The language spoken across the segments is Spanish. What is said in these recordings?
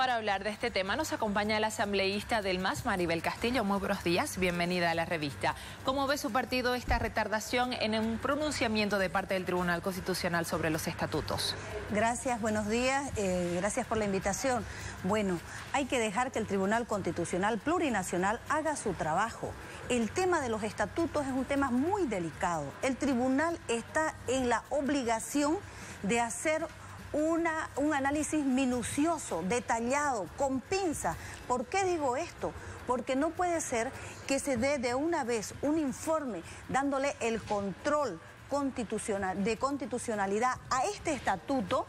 Para hablar de este tema nos acompaña la asambleísta del MAS, Maribel Castillo. Muy buenos días, bienvenida a la revista. ¿Cómo ve su partido esta retardación en un pronunciamiento de parte del Tribunal Constitucional sobre los estatutos? Gracias, buenos días, gracias por la invitación. Bueno, hay que dejar que el Tribunal Constitucional Plurinacional haga su trabajo. El tema de los estatutos es un tema muy delicado. El tribunal está en la obligación de hacer un análisis minucioso, detallado, con pinzas. ¿Por qué digo esto? Porque no puede ser que se dé de una vez un informe dándole el control de constitucionalidad a este estatuto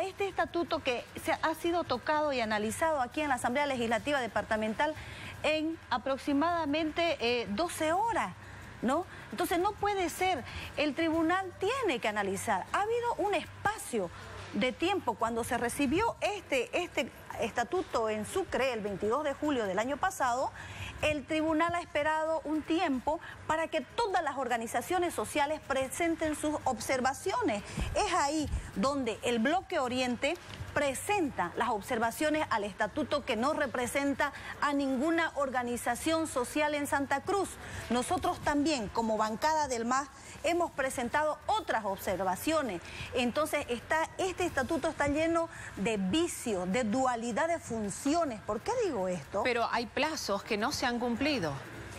que ha sido tocado y analizado aquí en la Asamblea Legislativa Departamental en aproximadamente 12 horas, ¿no? Entonces no puede ser, el tribunal tiene que analizar. Ha habido un espacio de tiempo cuando se recibió este estatuto en Sucre el 22 de julio del año pasado. El tribunal ha esperado un tiempo para que todas las organizaciones sociales presenten sus observaciones. Es ahí donde el Bloque Oriente presenta las observaciones al estatuto, que no representa a ninguna organización social en Santa Cruz. Nosotros también, como bancada del MAS, hemos presentado otras observaciones. Entonces este estatuto está lleno de vicios, de dualidad de funciones. ¿Por qué digo esto? Pero hay plazos que no se han cumplido.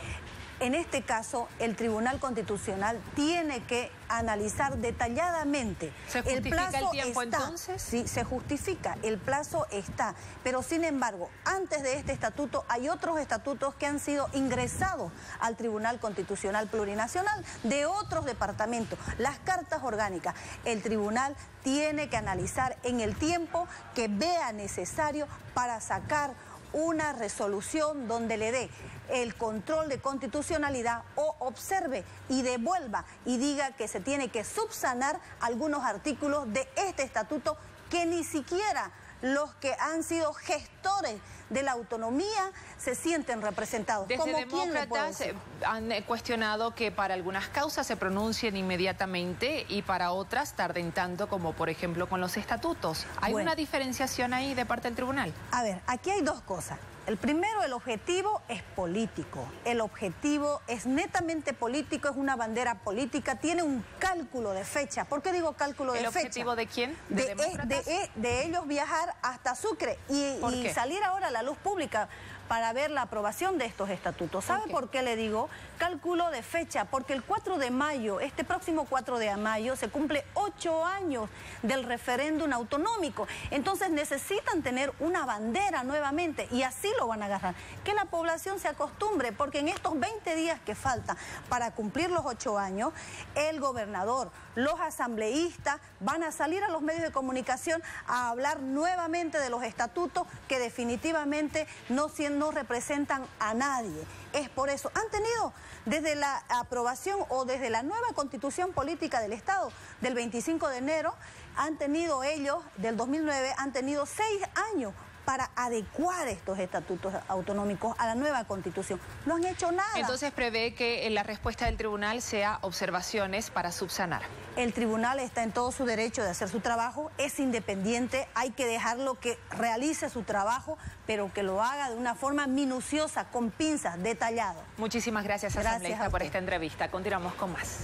En este caso, el Tribunal Constitucional tiene que analizar detalladamente. ¿Se justifica el tiempo entonces? Sí, se justifica, el plazo está. Pero sin embargo, antes de este estatuto hay otros estatutos que han sido ingresados al Tribunal Constitucional Plurinacional de otros departamentos, las cartas orgánicas. El tribunal tiene que analizar en el tiempo que vea necesario para sacar una resolución donde le dé el control de constitucionalidad o observe y devuelva y diga que se tiene que subsanar algunos artículos de este estatuto que ni siquiera los que han sido gestores de la autonomía se sienten representados. Desde demócratas han cuestionado que para algunas causas se pronuncien inmediatamente y para otras tarden tanto, como por ejemplo con los estatutos. ¿Hay una diferenciación ahí de parte del tribunal? A ver, aquí hay dos cosas. El primero, el objetivo es político. El objetivo es netamente político, es una bandera política, tiene un cálculo de fecha. ¿Por qué digo cálculo de fecha? ¿El objetivo de quién? De ellos viajar hasta Sucre y salir ahora a la luz pública para ver la aprobación de estos estatutos. ¿Sabe por qué le digo cálculo de fecha? Porque el 4 de mayo, este próximo 4 de mayo, se cumple 8 años del referéndum autonómico. Entonces necesitan tener una bandera nuevamente y así lo van a agarrar. Que la población se acostumbre, porque en estos 20 días que faltan para cumplir los 8 años, el gobernador, los asambleístas van a salir a los medios de comunicación a hablar nuevamente de los estatutos que definitivamente no representan a nadie. Es por eso, han tenido desde la aprobación o desde la nueva constitución política del Estado del 25 de enero, han tenido ellos, del 2009, han tenido 6 años para adecuar estos estatutos autonómicos a la nueva constitución. No han hecho nada. Entonces prevé que la respuesta del tribunal sea observaciones para subsanar. El tribunal está en todo su derecho de hacer su trabajo, es independiente, hay que dejarlo que realice su trabajo, pero que lo haga de una forma minuciosa, con pinzas, detallado. Muchísimas gracias, asambleísta, por esta entrevista. Continuamos con más.